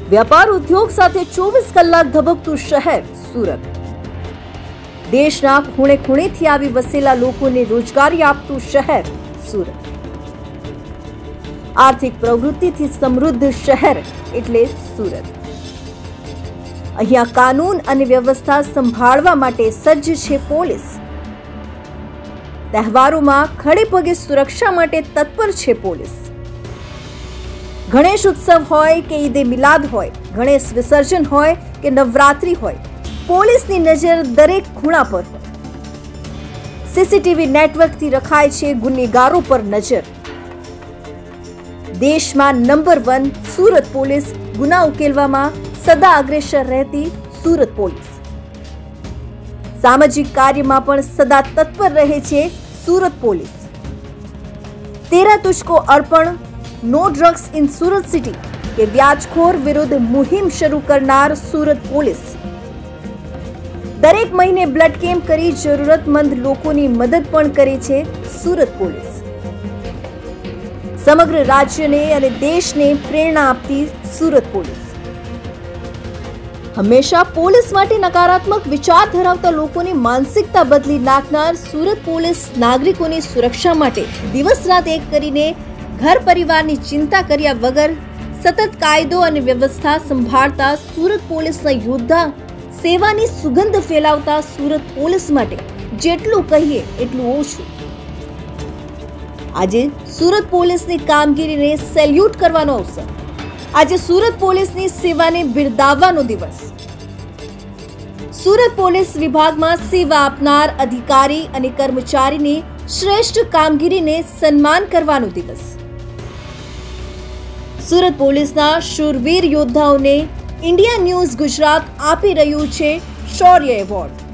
व्यापार उद्योग સાથે 24 કલાક ધબકતું શહેર સુરત। દેશના ખૂણે ખૂણેથી આવી વસેલા લોકોને રોજગારી આપતું શહેર સુરત। આર્થિક પ્રવૃત્તિથી સમૃદ્ધ શહેર એટલે સુરત। અહીંયા કાનૂન અને વ્યવસ્થા સંભાળવા માટે સજ્જ છે પોલીસ। તહેવારોમાં ખડે પગે સુરક્ષા માટે તત્પર છે પોલીસ। गणेश उत्सव होय के ईदे मिलाद होय, गणेश विसर्जन होय के नवरात्रि होय, पोलीसनी नजर दरेक खूणा पर होय। सीसीटीवी नेटवर्क थी रखाय छे गुનેગારો पर नजर। देश में नंबर 1 सूरत पोलीस गुना उकेलवामां सदा अग्रेसर रहती सूरत पोलीस। सामाजिक कार्यमां पण सदा तत्पर रहे छे सूरत पोलीस। तेरा तुझको अर्पण, no drugs in Surat city के व्याजखोर विरुद्ध मुहिम शुरू करनार सूरत पोलीस दरेक महीने ब्लड केम्प करी जरूरतमंद लोकोनी मदद पण करे छे सूरत पोलीस। समग्र राज्यने अने देशने प्रेरणा आपती सूरत पोलीस हमेशा पोलीस माटे नकारात्मक विचार धरावता लोकोनी मानसिकता बदली नाखनार सूरत पोलीस नागरिकोनी सुरक्षा माटे दिवस रात एक करीने घर परिवार की चिंता कर्या वगर सतत कायदो और व्यवस्था संभाळता सूरत पोलीस योद्धा सेवानी सुगंध फैलावता सूरत पोलीस माटे जेटलू कहीए एटलू ओछुं। आज सूरत पोलीस की कामगीरी ने सेल्यूट करवानो अवसर। आज सूरत पोलीस की सेवा ने बिरदाववानो दिवस। सूरत पोलीस विभाग में सेवा आपनार अधिकारी और कर्मचारी ने श्रेष्ठ कामगीरी ने सन्मान करवानो दिवस। सूरत पोलीसना शूरवीर योद्धाओने इंडिया न्यूज गुजरात आपी रह्यु छे शौर्य एवॉर्ड।